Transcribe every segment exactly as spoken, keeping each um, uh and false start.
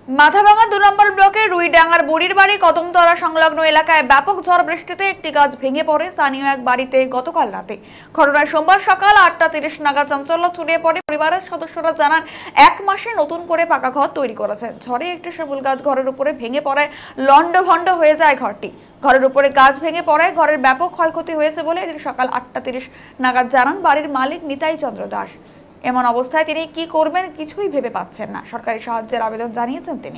মাথাভাঙা দু নম্বর ব্লকের রুইডাঙ্গার বুড়ির বাড়ি কদমতলা সংলগ্ন এলাকায় ব্যাপক ঝড় বৃষ্টিতে একটি গাছ ভেঙে পড়ে স্থানীয় এক বাড়িতে গতকাল রাতে। ঘটনায় সোমবার সকাল আটটা তিরিশ নাগাদ চাঞ্চল্য ছড়িয়ে পড়ে। পরিবারের সদস্যরা জানান, এক মাসে নতুন করে পাকা ঘর তৈরি করেছেন। ঝড়ে একটি সেগুন গাছ ঘরের উপরে ভেঙে পড়ায় লন্ডভন্ড হয়ে যায় ঘরটি। ঘরের উপরে গাছ ভেঙে পড়ায় ঘরের ব্যাপক ক্ষয়ক্ষতি হয়েছে বলে এদিন সকাল আটটা তিরিশ নাগাদ জানান বাড়ির মালিক নিতাই চন্দ্র দাস। এমন অবস্থায় তিনি কি করবেন কিছুই ভেবে পাচ্ছেন না। সরকারি সাহায্যের আবেদন জানিয়েছেন তিনি।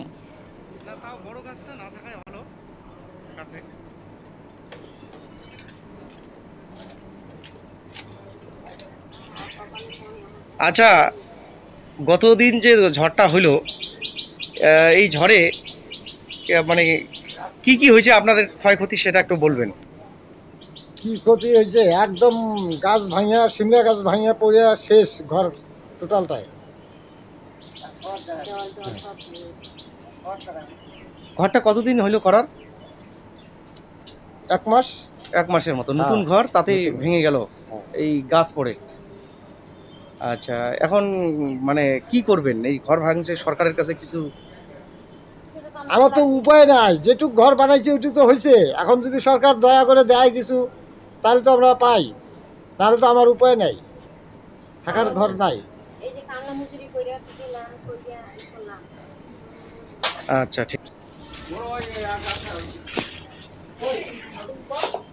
আচ্ছা, গতদিন যে ঝড়টা হলো, এই ঝড়ে মানে কি কি হয়েছে আপনাদের ক্ষয়ক্ষতি সেটা একটু বলবেন। কি ক্ষতি হয়েছে? একদম গাছ ভাঙিয়া, সিমলা গাছ ভাঙিয়া পড়ে শেষ ঘর টোটালটাই। ঘরটা কতদিন হইলো করার? এক মাস এক মাসের মতো। নতুন ঘর, তাতে ভেঙে গেল এই গাছ পড়ে। আচ্ছা, এখন মানে কি করবেন? এই ঘর ভাঙছে, সরকারের কাছে কিছু? আমার তো উপায় নাই, যেটুক ঘর বানাইছে ওইটুক তো হয়েছে। এখন যদি সরকার দয়া করে দেয় কিছু, তাহলে তো আমরা পাই, তাহলে তো আমার উপায় নাই, থাকার ঘর নাই। আচ্ছা, ঠিক।